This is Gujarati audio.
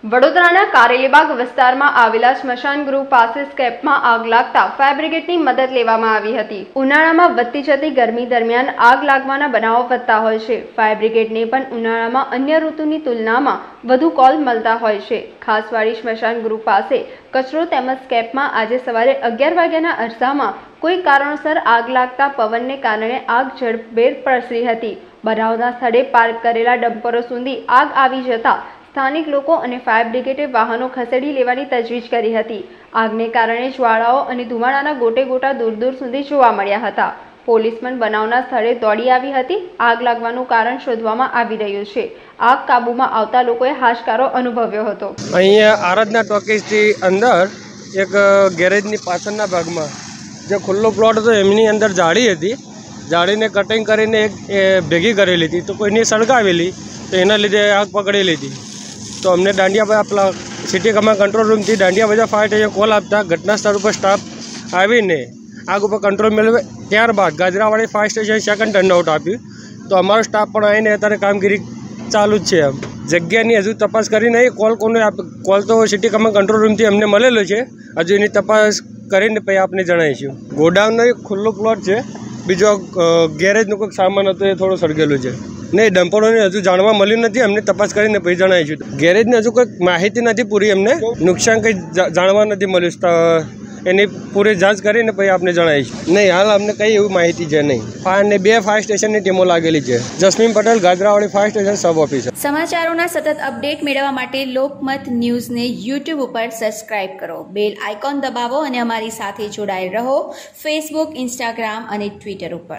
વડોદરાના કારેલીબાગ વિસ્તારમાં આવેલા સ્મશાન ગૃહ પાસે સ્કેપમાં આગ લાગતા ફાયર બ્રિગેડની મદદ લેવામાં આવી હતી। ઉનાળામાં વધતી જતી ગરમી દરમિયાન આગ લાગવાના બનાવો વધતા હોય છે। ફાયર બ્રિગેડને પણ ઉનાળામાં અન્ય ઋતુની તુલનામાં વધુ કોલ મળતા હોય છે। ખાસવાડી સ્મશાન ગૃહ પાસે કચરો તેમજ સ્કેપમાં આજે સવારે 11 વાગ્યાના અરસામાં કોઈ કારણોસર આગ લાગતા પવનને કારણે આગ ઝડપભેર પ્રસરી હતી। બનાવના સ્થળે પાર્ક કરેલા ડમ્પરો સુધી આગ આવી જતા સ્થાનિક લોકો અને ફાયર બ્રિગેડે વાહનો ખસેડી લેવાની તજવીજ કરી હતી। આગને કારણે જ્વાળાઓ અને ધુમાડાના ગોટે ગોટા દૂર દૂર સુધી જોવા મળ્યા હતા। પોલીસ પણ બનાવના સ્થળે દોડી આવી હતી। આગ લાગવાનું કારણ શોધવામાં આવી રહ્યું છે। આગ કાબૂમાં આવતા લોકોએ હાશકારો અનુભવ્યો હતો। અહીંયા આરાધના ટોકીઝથી અંદર એક ગેરેજની પાછળના ભાગમાં જે ખુલ્લો પ્લોટ હતો એમની અંદર જાળી હતી। જાળીને કટિંગ કરીને એક ભેગી કરેલી હતી, તો કોઈની સળગાવેલી, તો એના લીધે આગ પકડેલી હતી। તો અમને દાંડિયા પેલા સિટી કમાન્ડ કંટ્રોલ રૂમથી Dandiya Bazaar fire station call આપતા ઘટના સ્થળ ઉપર સ્ટાફ આવીને આગ ઉપર કંટ્રોલ મેળવે। ત્યારબાદ Gajrawadi fire station second turnout આપ્યું, તો અમારો સ્ટાફ પણ આવીને અત્યારે કામગીરી ચાલુ જ છે। એમ જગ્યાની હજુ તપાસ કરી નહીં, કોલ તો સિટી કમાન્ડ કંટ્રોલ રૂમથી અમને મળેલો છે, હજુ એની તપાસ કરીને પછી આપને જણાવીશું। ગોડાઉનનો એક ખુલ્લો પ્લોટ છે, બીજો ગેરેજનું કોઈક સામાન હતો એ થોડો સળગેલું છે। નહીં, ડમ્પરોને હજુ જાણવા મળ્યું નથી, અમને તપાસ કરીને પછી જણાવીશું। ગેરેજની હજુ કોઈ માહિતી નથી પૂરી, અમને નુકસાન કંઈ જાણવા નથી મળ્યું, એની પૂરી જાંચ કરીને પછી આપને જણાવીશું। નહીં, હાલ અમને કંઈ એવી માહિતી છે નહીં। ફાયરની 2 ફાયર સ્ટેશનની ટીમો લાગેલી છે। Jasmin Patel, Gajrawadi fire station sub officer. સમાચારોના સતત અપડેટ મેળવવા માટે લોકમત ન્યૂઝને યુટ્યુબ ઉપર સબસ્ક્રાઇબ કરો, બેલ આઇકોન દબાવો અને અમારી સાથે જોડાયેલ રહો ફેસબુક, ઇન્સ્ટાગ્રામ અને ટ્વિટર ઉપર।